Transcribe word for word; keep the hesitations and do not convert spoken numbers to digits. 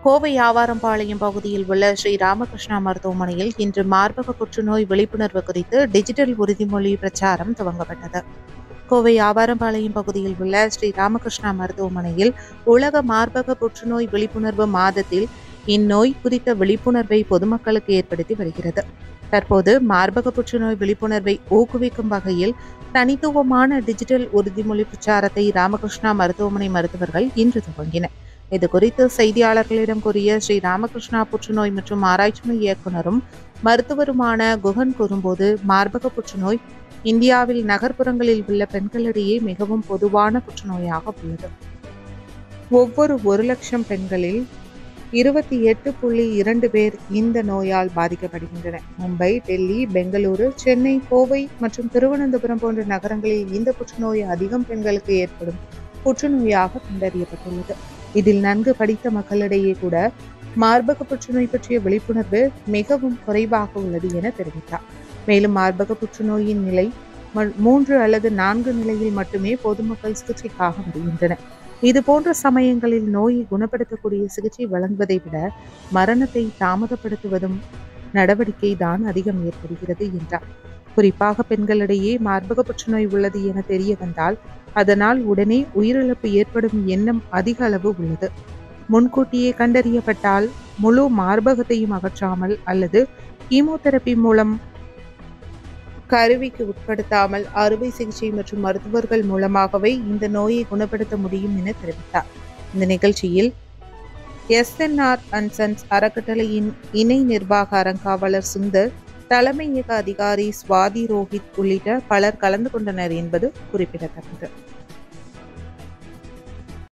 கோவை ஆவாரம்பாளையம் பகுதியில் உள்ள ஸ்ரீ ராமகிருஷ்ணா மருத்துவமனையில் இன்று மார்பக புற்றுநோய் விழிப்புணர்வு குறித்து டிஜிட்டல் உறுதிமொழி பிரச்சாரம் துவங்கப்பட்டது. கோவை ஆவாரம்பாளையம் பகுதியில் உள்ள ஸ்ரீ ராமகிருஷ்ணா மருத்துவமனையில் உலக மார்பக புற்றுநோய் விழிப்புணர்வு மாதத்தில் இந்நோய் குறித்த விழிப்புணர்வை பொதுமக்களுக்கு ஏற்படுத்தி வருகிறது. தற்போது மார்பக புற்றுநோய் விழிப்புணர்வை ஊக்குவிக்கும் வகையில் தனித்துவமான டிஜிட்டல் உறுதிமொழி பிரச்சாரத்தை ராமகிருஷ்ணா மருத்துவமனை மருத்துவர்கள் இன்று துவங்கினர். இதுகுறித்து செய்தியாளர்களிடம் கூறிய ஸ்ரீ ராமகிருஷ்ணா புற்றுநோய் மற்றும் ஆராய்ச்சி மைய இயக்குநரும் மருத்துவருமான குகன் கூறும்போது, மார்பக புற்றுநோய் இந்தியாவில் நகர்ப்புறங்களில் உள்ள பெண்களிடையே மிகவும் பொதுவான புற்றுநோயாக உள்ளது. ஒவ்வொரு ஒரு லட்சம் பெண்களில் இருபத்தி எட்டு புள்ளி இரண்டு பேர் இந்த நோயால் பாதிக்கப்படுகின்றனர். மும்பை, டெல்லி, பெங்களூரு, சென்னை, கோவை மற்றும் திருவனந்தபுரம் போன்ற நகரங்களில் இந்த புற்றுநோய் அதிகம் பெண்களுக்கு ஏற்படும் புற்றுநோயாக கண்டறியப்பட்டுள்ளது. இதில் நன்கு படித்த மக்களிடையே கூட மார்பக புற்றுநோய் பற்றிய விழிப்புணர்வு மிகவும் குறைவாக உள்ளது என தெரிவித்தார். மேலும் மார்பக புற்றுநோயின் நிலை மூன்று அல்லது நான்கு நிலையில் மட்டுமே பொதுமக்கள் சிகிச்சைக்காக வருகின்றனர். இதுபோன்ற சமயங்களில் நோயை குணப்படுத்தக்கூடிய சிகிச்சை வழங்குவதை விட மரணத்தை தாமதப்படுத்துவதும் நடவடிக்கை தான் அதிகம் ஏற்படுகிறது என்றார். குறிப்பாக பெண்களிடையே மார்பக புற்றுநோய் உள்ளது என தெரிய வந்தால் அதனால் உடனே உயிரிழப்பு ஏற்படும் எண்ணம் அதிக அளவு உள்ளது. முன்கூட்டியே கண்டறியப்பட்டால் முழு மார்பகத்தையும் அகற்றாமல் அல்லது கீமோதெரபி மூலம் கருவிக்கு உட்படுத்தாமல் அறுவை சிகிச்சை மற்றும் மருத்துவர்கள் மூலமாகவே இந்த நோயை குணப்படுத்த முடியும் என தெரிவித்தார். இந்த நிகழ்ச்சியில் S N R and Sons அறக்கட்டளையின் இணை நிர்வாக அறங்காவலர் சுந்தர், தலைமை இயக்க அதிகாரி சுவாதி ரோஹித் உள்ளிட்ட பலர் கலந்து கொண்டனர் என்பது குறிப்பிடத்தக்கது.